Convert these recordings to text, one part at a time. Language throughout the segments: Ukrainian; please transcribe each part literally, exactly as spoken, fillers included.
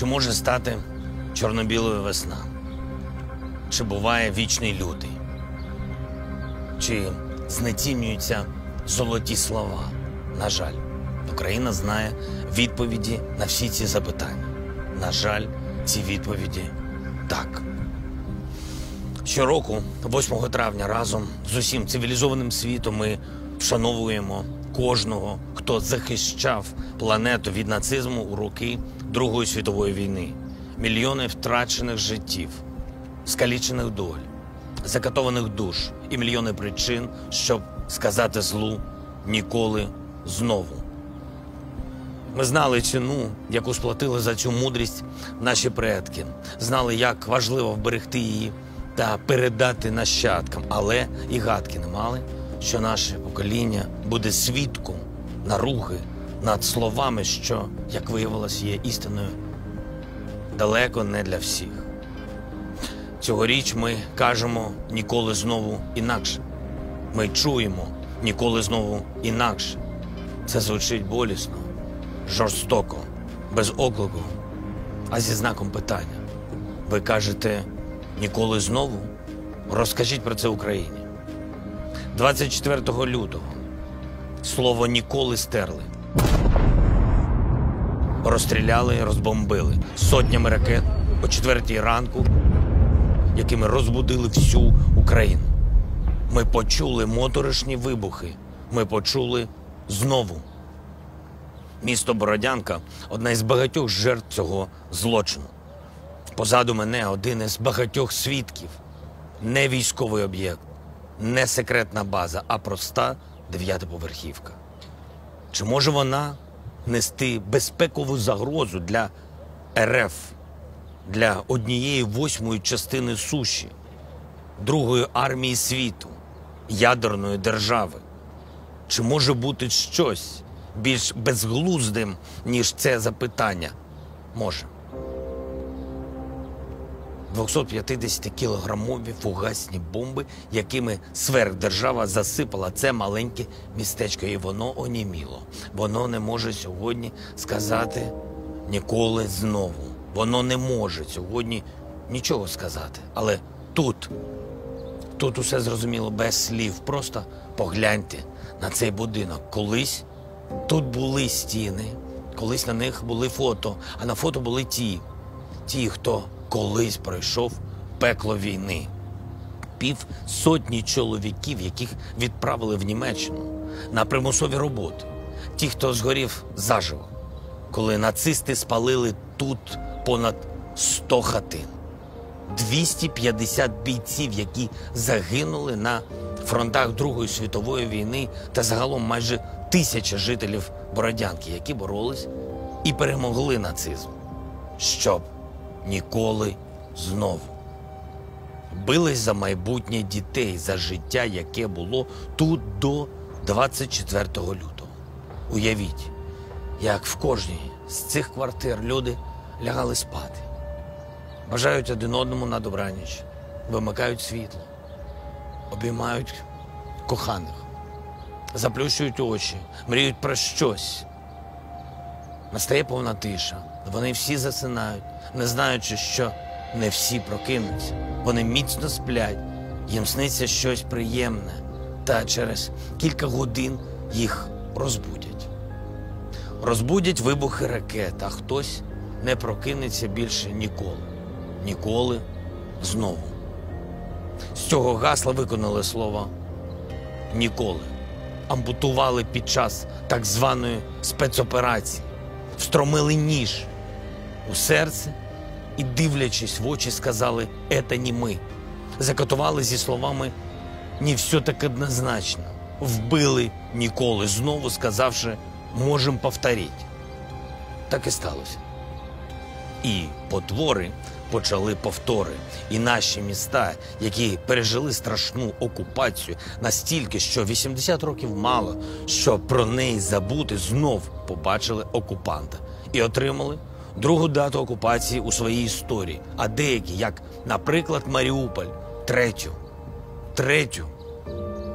Чи може стати чорно-білою весна? Чи буває вічний лютий? Чи знецінюються золоті слова? На жаль, Україна знає відповіді на всі ці запитання. На жаль, ці відповіді – так. Щороку, восьмого травня, разом з усім цивілізованим світом ми вшановуємо кожного, хто захищав планету від нацизму у роки Другої світової війни. Мільйони втрачених життів, скалічених доль, закатованих душ і мільйони причин, щоб сказати злу ніколи знову. Ми знали ціну, яку сплатили за цю мудрість наші предки. Знали, як важливо вберегти її та передати нащадкам. Але і гадки не мали, що наше покоління буде свідком наруги над словами, що, як виявилось, є істиною далеко не для всіх. Цьогоріч ми кажемо «ніколи знову інакше». Ми чуємо «ніколи знову інакше». Це звучить болісно, жорстоко, без оклику, а зі знаком питання. Ви кажете «ніколи знову»? Розкажіть про це Україні. двадцять четвертого лютого слово «ніколи» стерли. Розстріляли, розбомбили сотнями ракет о четвертій ранку, якими розбудили всю Україну. Ми почули моторошні вибухи. Ми почули знову. Місто Бородянка – одна із багатьох жертв цього злочину. Позаду мене один із багатьох свідків. Не військовий об'єкт, не секретна база, а проста дев'ятиповерхівка. Чи може вона нести безпекову загрозу для РФ, для однієї восьмої частини суші, другої армії світу, ядерної держави? Чи може бути щось більш безглуздим, ніж це запитання? Може. двохсотп'ятдесятикілограмові фугасні бомби, якими сверхдержава засипала це маленьке містечко. І воно оніміло. Воно не може сьогодні сказати «ніколи знову». Воно не може сьогодні нічого сказати. Але тут, тут усе зрозуміло без слів. Просто погляньте на цей будинок. Колись тут були стіни, колись на них були фото, а на фото були ті, ті, хто колись пройшов пекло війни. Пів сотні чоловіків, яких відправили в Німеччину на примусові роботи. Ті, хто згорів заживо, коли нацисти спалили тут понад сто хатин. двісті п'ятдесят бійців, які загинули на фронтах Другої світової війни, та загалом майже тисяча жителів Бородянки, які боролись і перемогли нацизм. Щоб ніколи знову. Бились за майбутнє дітей, за життя, яке було тут до двадцять четвертого лютого. Уявіть, як в кожній з цих квартир люди лягали спати. Бажають один одному на добраніч, вимикають світло, обіймають коханих, заплющують очі, мріють про щось. Настає повна тиша. Вони всі засинають, не знаючи, що не всі прокинуться. Вони міцно сплять, їм сниться щось приємне, та через кілька годин їх розбудять. Розбудять вибухи ракет, а хтось не прокинеться більше ніколи. Ніколи знову. З цього гасла виконали слово «ніколи». Ампутували під час так званої спецоперації. Встромили ніж у серце і, дивлячись в очі, сказали «это не ми». Закатували зі словами «не все так однозначно». Вбили ніколи, знову сказавши «можем повторити». Так і сталося. І потвори почали повтори. І наші міста, які пережили страшну окупацію настільки, що вісімдесят років мало, щоб про неї забути, знов побачили окупанта. І отримали другу дату окупації у своїй історії. А деякі, як, наприклад, Маріуполь, третю. Третю.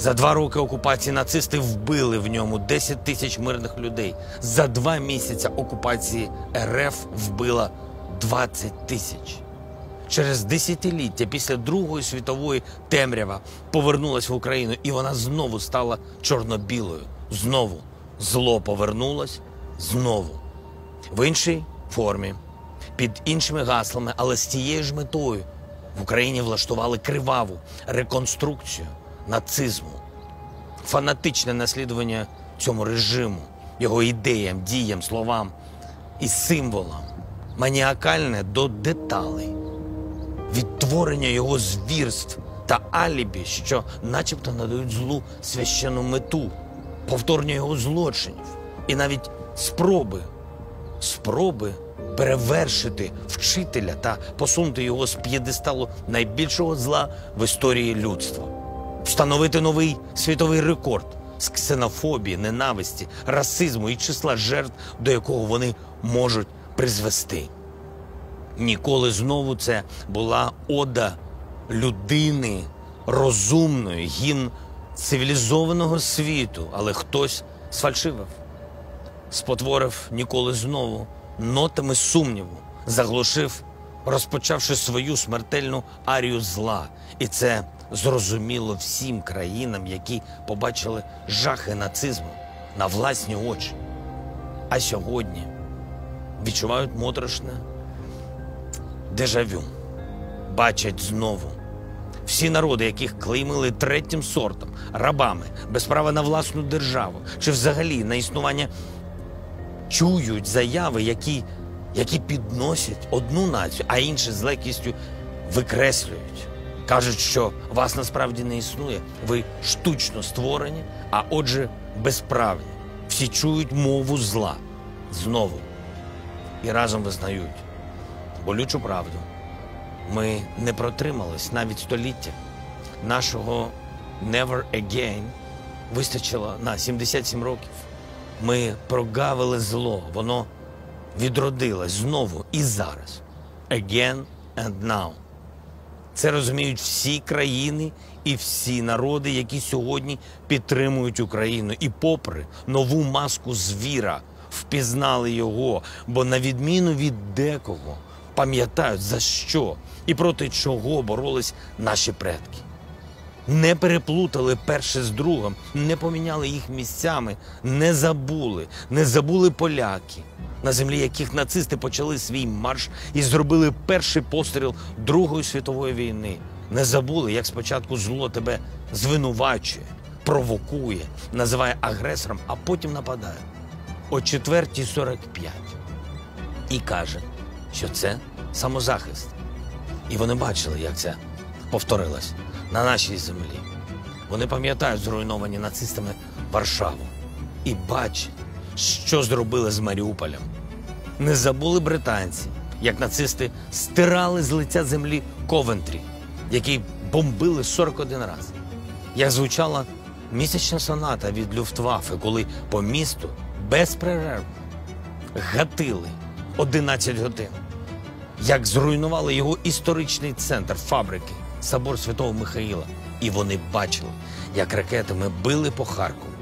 За два роки окупації нацисти вбили в ньому десять тисяч мирних людей. За два місяці окупації РФ вбила двадцять тисяч. Через десятиліття після Другої світової темрява повернулась в Україну, і вона знову стала чорно-білою. Знову зло повернулось, знову. В іншій формі, під іншими гаслами, але з тією ж метою. В Україні влаштували криваву реконструкцію нацизму. Фанатичне наслідування цьому режиму, його ідеям, діям, словам і символам. Маніакальне до деталей. Відтворення його звірств та алібі, що начебто надають злу священну мету. Повторення його злочинів. І навіть спроби, спроби перевершити вчителя та посунути його з п'єдесталу найбільшого зла в історії людства. Встановити новий світовий рекорд з ксенофобії, ненависті, расизму і числа жертв, до якого вони можуть призвести. Ніколи знову це була ода людини розумної, гімн цивілізованого світу, але хтось сфальшивив, спотворив ніколи знову нотами сумніву, заглушив, розпочавши свою смертельну арію зла. І це зрозуміло всім країнам, які побачили жахи нацизму на власні очі. А сьогодні відчувають моторошне дежавю. Бачать знову. Всі народи, яких клеймили третім сортом, рабами, без права на власну державу, чи взагалі на існування, чують заяви, які, які підносять одну націю, а інші з легкістю викреслюють. Кажуть, що вас насправді не існує, ви штучно створені, а отже безправні. Всі чують мову зла. Знову. І разом визнають болючу правду. Ми не протримались навіть століття. Нашого «never again» вистачило на сімдесят сім років. Ми прогавили зло, воно відродилось знову і зараз. Again and now. Це розуміють всі країни і всі народи, які сьогодні підтримують Україну. І попри нову маску звіра впізнали його, бо на відміну від декого пам'ятають, за що і проти чого боролись наші предки. Не переплутали перше з другим, не поміняли їх місцями, не забули, не забули поляки, на землі яких нацисти почали свій марш і зробили перший постріл Другої світової війни. Не забули, як спочатку зло тебе звинувачує, провокує, називає агресором, а потім нападає. О четвертій сорок п'ять. І каже, що це самозахист. І вони бачили, як це повторилось на нашій землі. Вони пам'ятають зруйновані нацистами Варшаву. І бачать, що зробили з Маріуполем. Не забули британці, як нацисти стирали з лиця землі Ковентрі, який бомбили сорок один раз. Як звучала місячна соната від Люфтваффе, коли по місту безперервно гатили одинадцять годин. Як зруйнували його історичний центр, фабрики, собор Святого Михаїла. І вони бачили, як ракетами били по Харкову.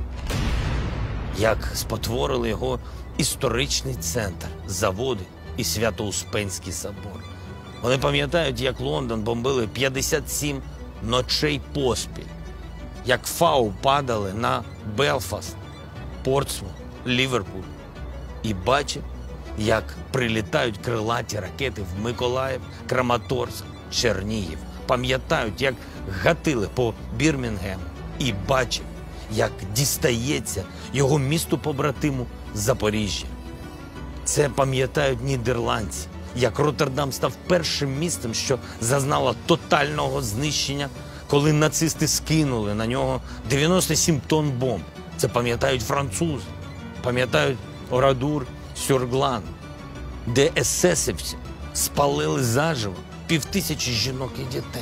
Як спотворили його історичний центр, заводи і Свято-Успенський собор. Вони пам'ятають, як Лондон бомбили п'ятдесят сім ночей поспіль. Як ФАУ падали на Белфаст, Портсмут, Ліверпуль. І бачать, як прилітають крилаті ракети в Миколаїв, Краматорськ, Чернігів. Пам'ятають, як гатили по Бірмінгему. І бачать, як дістається його місту-побратиму Запоріжжя. Це пам'ятають нідерландці, як Роттердам став першим містом, що зазнало тотального знищення, коли нацисти скинули на нього дев'яносто сім тонн бомб. Це пам'ятають французи, пам'ятають Орадур, Сюрглан, де есесівці спалили заживо півтисячі жінок і дітей.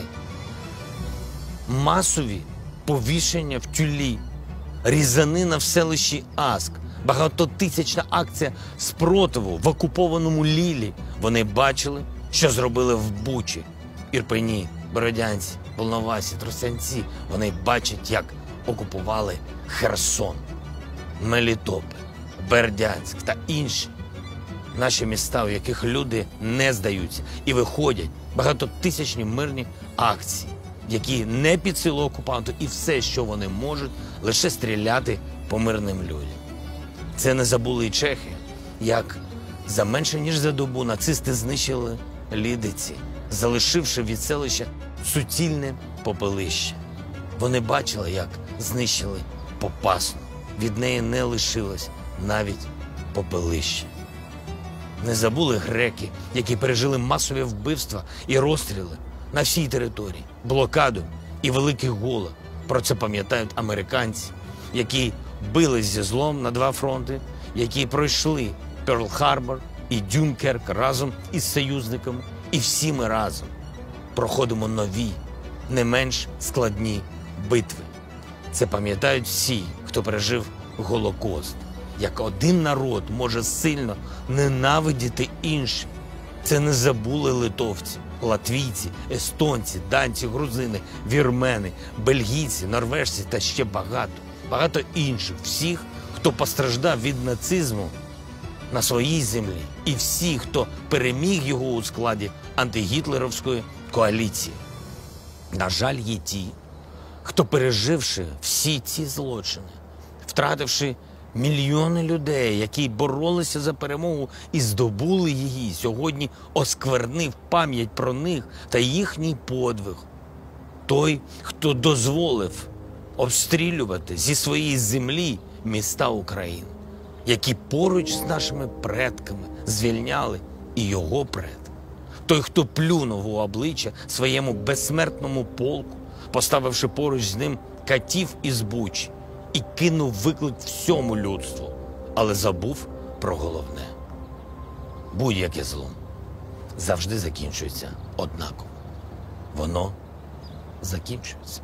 Масові повішення в Тюлі, різанина в селищі Аск, багатотисячна акція спротиву в окупованому Лілі. Вони бачили, що зробили в Бучі, Ірпені, Бородянці, Волновасі, Тростянці. Вони бачать, як окупували Херсон, Мелітополь, Бердянськ та інші наші міста, в яких люди не здаються і виходять багатотисячні мирні акції, які не під силу окупанту, і все, що вони можуть, лише стріляти по мирним людям. Це не забули і чехи, як за менше ніж за добу нацисти знищили Лідиці, залишивши від селища суцільне попелище. Вони бачили, як знищили Попасну. Від неї не лишилось навіть попелище. Не забули греки, які пережили масові вбивства і розстріли на всій території, блокаду і великий голод. Про це пам'ятають американці, які бились зі злом на два фронти, які пройшли Перл-Харбор і Дюнкерк разом із союзниками. І всі ми разом проходимо нові, не менш складні битви. Це пам'ятають всі, хто пережив Голокост. Як один народ може сильно ненавидіти інший. Це не забули литовці, латвійці, естонці, данці, грузини, вірмени, бельгійці, норвежці та ще багато, багато інших. Всіх, хто постраждав від нацизму на своїй землі. І всі, хто переміг його у складі антигітлерівської коаліції. На жаль, є ті, хто, переживши всі ці злочини, втративши мільйони людей, які боролися за перемогу і здобули її, сьогодні осквернив пам'ять про них та їхній подвиг. Той, хто дозволив обстрілювати зі своєї землі міста України, які поруч з нашими предками звільняли і його предки. Той, хто плюнув у обличчя своєму безсмертному полку, поставивши поруч з ним катів із Бучі, і кинув виклик всьому людству, але забув про головне. Будь-яке зло завжди закінчується однаково. Воно закінчується.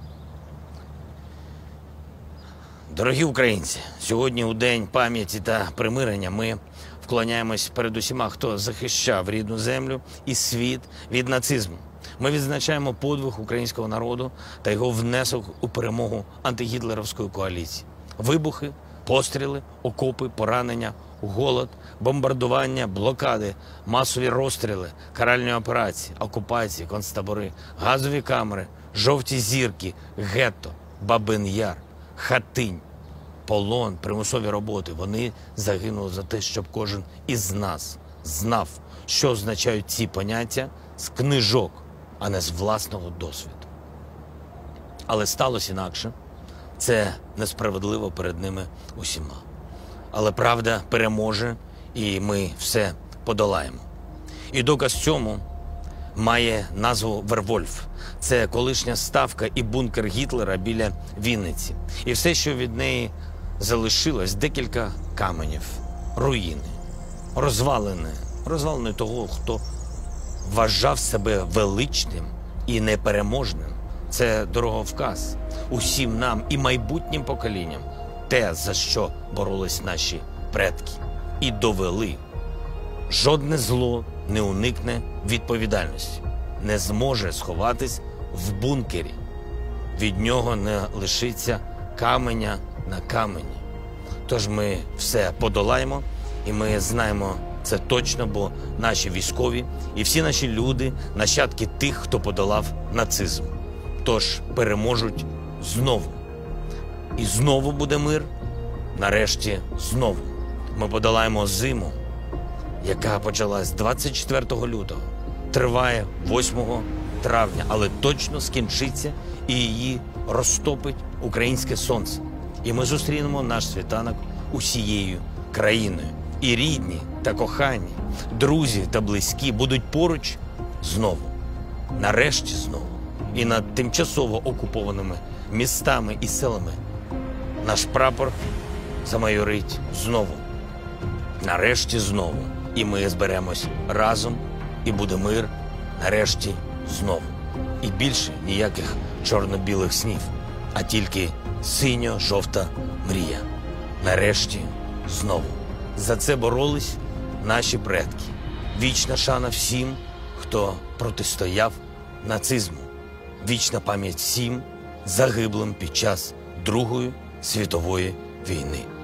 Дорогі українці, сьогодні у День пам'яті та примирення ми вклоняємось перед усіма, хто захищав рідну землю і світ від нацизму. Ми відзначаємо подвиг українського народу та його внесок у перемогу антигітлерівської коаліції. Вибухи, постріли, окопи, поранення, голод, бомбардування, блокади, масові розстріли, каральні операції, окупації, концтабори, газові камери, жовті зірки, гетто, Бабин Яр, Хатинь, полон, примусові роботи. Вони загинули за те, щоб кожен із нас знав, що означають ці поняття з книжок, а не з власного досвіду. Але сталося інакше. Це несправедливо перед ними усіма. Але правда переможе, і ми все подолаємо. І доказ цьому має назву Вервольф. Це колишня ставка і бункер Гітлера біля Вінниці. І все, що від неї залишилось, декілька каменів, руїни, розвалини, розвалини того, хто вважав себе величним і непереможним. Це дороговказ усім нам і майбутнім поколінням. Те, за що боролись наші предки. І довели. Жодне зло не уникне відповідальності. Не зможе сховатись в бункері. Від нього не лишиться каменя на камені. Тож ми все подолаємо, і ми знаємо це точно, бо наші військові і всі наші люди – нащадки тих, хто подолав нацизм. Тож переможуть знову. І знову буде мир. Нарешті знову. Ми подолаємо зиму, яка почалась двадцять четвертого лютого, триває восьмого травня, але точно скінчиться і її розтопить українське сонце. І ми зустрінемо наш світанок усією країною. І рідні та кохані, друзі та близькі будуть поруч знову. Нарешті знову. І над тимчасово окупованими містами і селами наш прапор замайорить знову. Нарешті знову. І ми зберемось разом, і буде мир нарешті знову. І більше ніяких чорно-білих снів, а тільки синьо-жовта мрія. Нарешті знову. За це боролись наші предки. Вічна шана всім, хто протистояв нацизму. Вічна пам'ять всім загиблим під час Другої світової війни.